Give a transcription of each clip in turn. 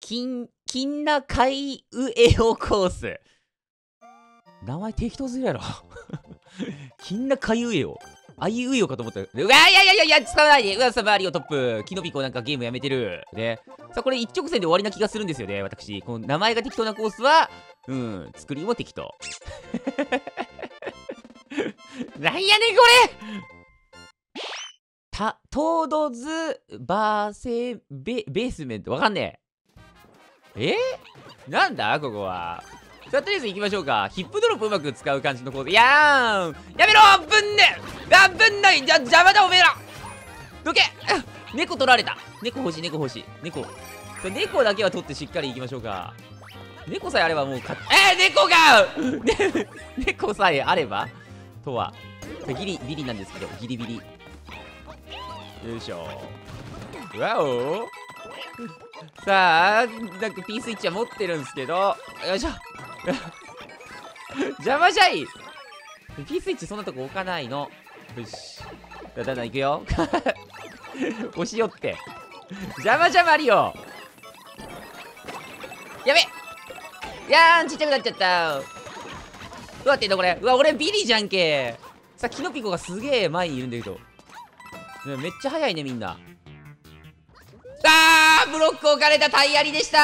キンナカイウエオコース。名前適当すぎるやろ。キンナカイウエオ。あいうえおかと思った。うわいや、使わないで。うわ、サマリオトップ。キノピコなんかゲームやめてる。ね。さあ、これ一直線で終わりな気がするんですよね、私。この名前が適当なコースは、作りも適当。なんやねん、これトードズバーセベースメント。わかんねえ。なんだここは。さあ、とりあえず行きましょうか。ヒップドロップうまく使う感じのコース。やめろぶんねぶんない邪魔だおめえらどけ猫取られた。猫欲しい。猫さあ、猫だけは取ってしっかり行きましょうか。猫さえあればもう猫が猫さえあればとは。ギリビリなんですけど、ギリビリ。よいしょ。わおさあ、なんか P スイッチは持ってるんですけど、よいしょ。邪魔じゃい。 P スイッチそんなとこ置かないの。よし。だんだん行くよ。押し寄って。邪魔ありよ。やべちっちゃくなっちゃった。どうやってんのこれ。うわ、俺ビリじゃんけ。さあ、キノピコがすげえ前にいるんだけど。めっちゃ速いね、みんな。ブロック置かれたタイヤリでした。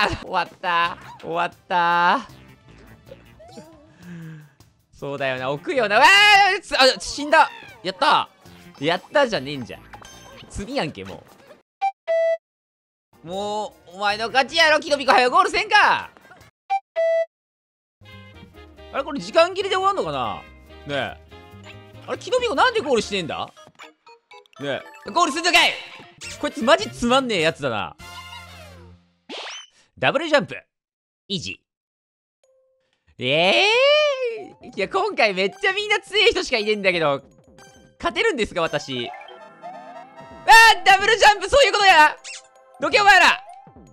終わったそうだよな、置くよな。死んだ。やったじゃねえんじゃん。次やんけ、もうお前の勝ちやろ。キノピコ早ゴールせんか。あれ、これ時間切れで終わんのかな。ねえ、あれ、キノピコなんでゴールしてんだねえ。ゴールすんのかい。こいつマジつまんねえやつだな。ダブルジャンプイージー。いや、今回めっちゃみんな強い人しかいねえんだけど、勝てるんですか私。ダブルジャンプ、そういうことや。どけお前ら。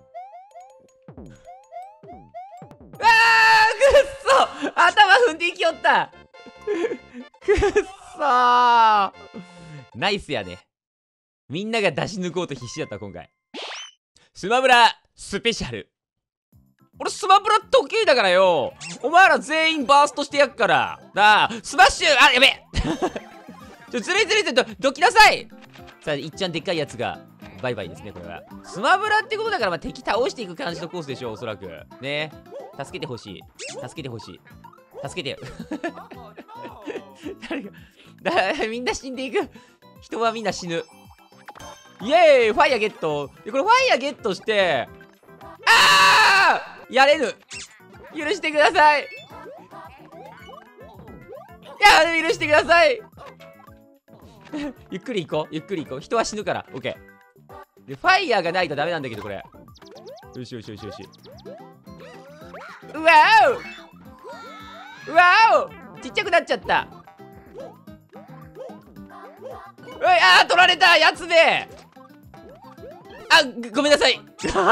くっそ頭踏んでいきよった。くっそーナイスやね。みんなが出し抜こうと必死だった今回。スマブラスペシャル。俺スマブラ得意だからよ。お前ら全員バーストしてやっからなあ。スマッシュやべずるいどきなさい。さあ、いっちゃんでっかいやつがバイバイですね。これはスマブラってことだから、敵倒していく感じのコースでしょう、おそらくね。助けてほしい。助けてよ。みんな死んでいく。人はみんな死ぬ。イエーイ、ファイヤーゲット。で、これファイヤーゲットしてやれぬ。許してください。許してください。ゆっくり行こう。人は死ぬから。オッケー。で、ファイヤーがないとダメなんだけど、これ。よし。うわおちっちゃくなっちゃった。取られたやつめ。ごめんなさい。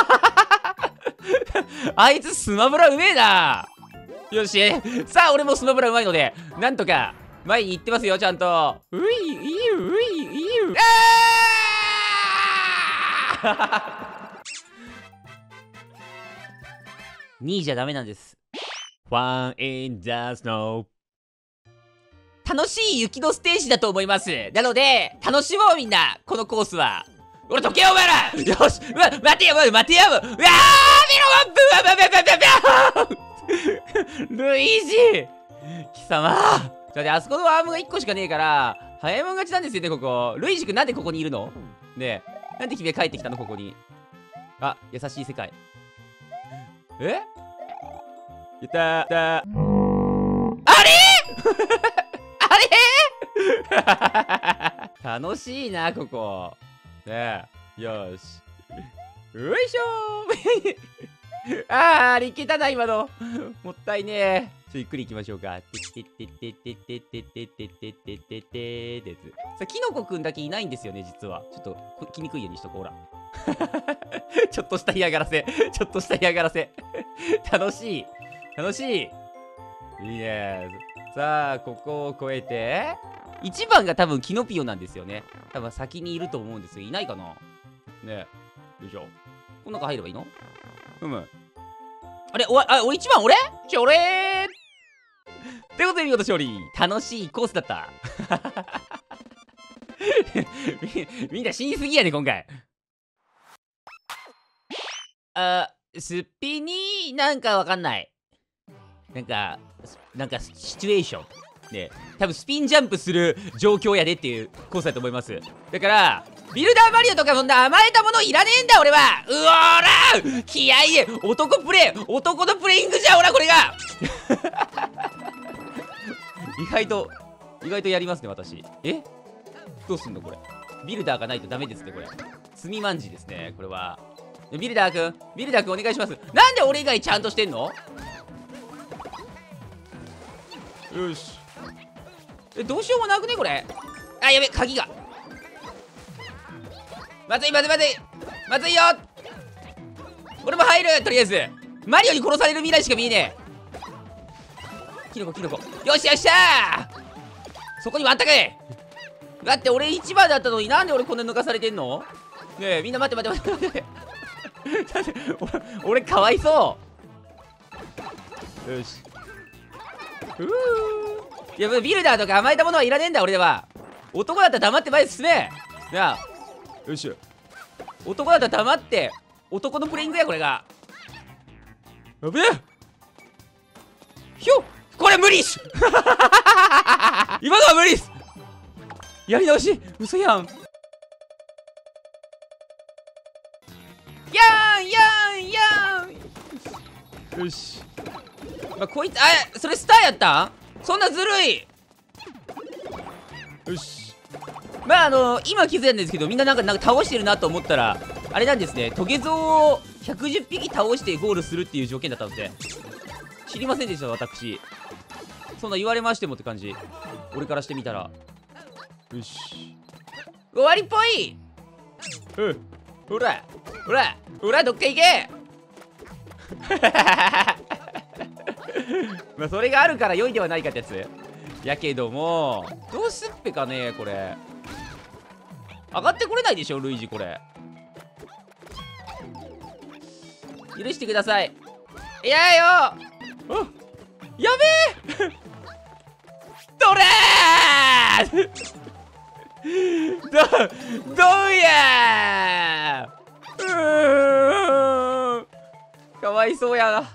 あいつスマブラうめえな。よし、さあ俺もスマブラうまいのでなんとか前に行ってますよ、ちゃんと。2位じゃダメなんです。One in the snow。楽しい雪のステージだと思います。なので楽しもうみんな、このコースは。俺どけよお前ら。よし、待てよ。見ろワンプルイージ貴様。だってあそこのアームが1個しかねえから早いもん勝ちなんですよね、ここ。ルイージ君なんでここにいるのねえ。なんで君は帰ってきたのここに。優しい世界。やったあれ楽しいな、ここ。ねえ。よし。よいしょー。いけたな、今の。もったいねえ。ゆっくり行きましょうか。さあ、キノコくんだけいないんですよね、実は。ちょっと、来にくいようにしとこう、ほら。ちょっとした嫌がらせ。楽しい。いいね。さあ、ここを越えて、1番が多分キノピオなんですよね。多分先にいると思うんですよ。いないかなねえ。よいしょ。この中入ればいいの？ あれ、俺1番俺ってことで見事勝利。楽しいコースだった。みんな死にすぎやね、今回。すっぴになんかわかんない。なんかシチュエーション。ね、多分スピンジャンプする状況やでっていうコースだと思います。だから、ビルダーマリオとかそんな甘えたものいらねえんだ俺は。うおーら気合いで男のプレイングじゃん、ほらこれが。意外とやりますね、私。どうすんのこれ。ビルダーがないとダメですね、これ。積みまんじですね、これは。ビルダーくんお願いします。なんで俺以外ちゃんとしてんの？よし。どうしようもなくね、これ。あ、やべ、鍵が。まずいよ。俺も入る、とりあえず。マリオに殺される未来しか見えねえ。キノコ。よっしゃ。そこにもあったかい。だって俺1番だったのになんで俺こんな抜かされてんの？ねえ、みんな待って。だって俺かわいそう。よし。いや、ビルダーとか甘えたものはいらねえんだ俺では。男だったら黙って前に進め。なあ。よし。男だったら黙って男のプレイングや、これが。やべえ。ひょっ、これ無理っす。今のは無理っす。やり直し。嘘やん。やん。よし。まあ、こいつ、それスターやったん？そんなずるい。よし。まあ今気づいたんですけど、みんななんか倒してるなと思ったらあれなんですね。トゲゾウを110匹倒してゴールするっていう条件だったので知りませんでした、私。そんな言われましてもって感じ。俺からしてみたら。よし、終わりっぽい。ほらどっか行け。まあそれがあるから良いではないかってやつやけども、どうすっぺかね、これ。上がってこれないでしょ、ルイージ、これ。許してください。いやよ。やべえ。どれー。どうやー。かわいそうやな。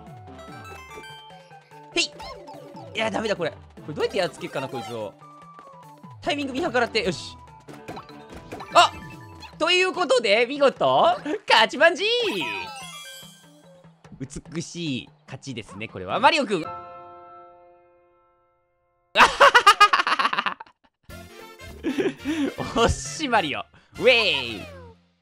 へい。いや、ダメだ、これどうやってやっつけっかな、こいつを。タイミング見計らって。よし。ということで見事勝ちまんじー。美しい勝ちですね、これは。マリオくん。おっしマリオ。ウェイ。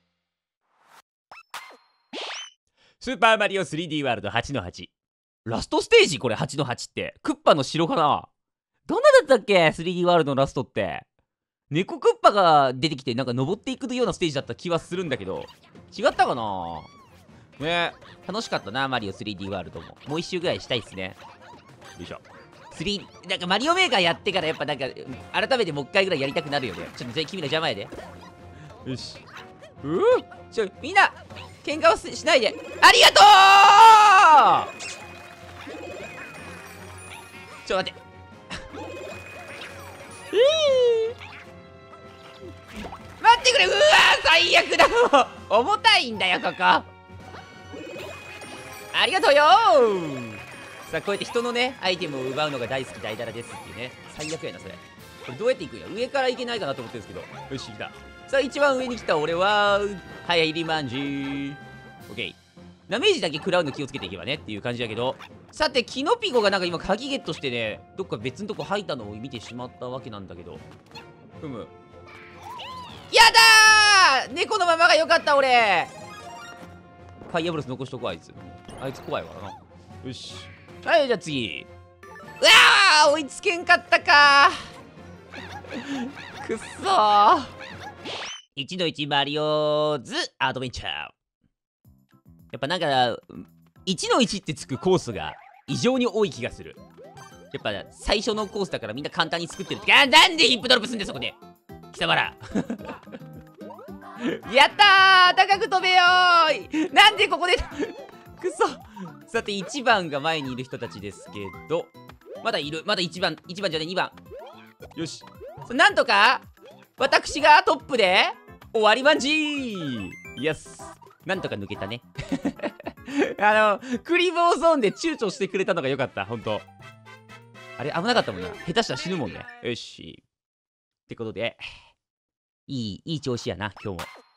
スーパーマリオ 3D ワールド8の8。ラストステージ、これ8の8って。クッパの城かな。どんなだったっけ 3D ワールドのラストって。猫クッパが出てきてなんか登っていくようなステージだった気はするんだけど、違ったかなね。楽しかったな、マリオ 3D ワールドも。もう一周ぐらいしたいっすね。よいしょ。なんかマリオメーカーやってからやっぱなんか改めてもう一回ぐらいやりたくなるよね。ちょっと君ら邪魔やで。よし。みんな喧嘩をしないで。ありがとう。ちょっと待って。待ってくれ。うわー、最悪だ。重たいんだよ、ここ。ありがとうよー。さあ、こうやって人のねアイテムを奪うのが大好き大だらですっていうね。最悪やな、それ。これどうやって行くんや。上から行けないかなと思ってるんですけど。よし、来た。さあ、一番上に来た俺ははいリマンジー。オッケー。ダメージだけ食らうの気をつけていけばねっていう感じだけど、さてキノピゴがなんか今鍵ゲットしてね、どっか別のとこ吐いたのを見てしまったわけなんだけど、やだー。猫のままがよかった。俺ファイアブロス残しとこう。あいつ怖いわな。よし。はい、じゃあ次。うわー、追いつけんかったかー。くっそー。1の1マリオズアドベンチャー。やっぱなんか1の1ってつくコースが異常に多い気がする。やっぱ最初のコースだからみんな簡単に作ってるって。なんでヒップドロップすんだよ、そこで貴様ら。やったー、高く飛べよー。なんでここでくそ。さて1番が前にいる人たちですけど、まだいる。まだ1番じゃない、2番。よし。なんとか私がトップで終わりまんじー。イエス。なんとか抜けたね。クリボーゾーンで躊躇してくれたのが良かった、ほんと。あれ、危なかったもんな。下手したら死ぬもんね。よし。ってことで、いい調子やな、今日も。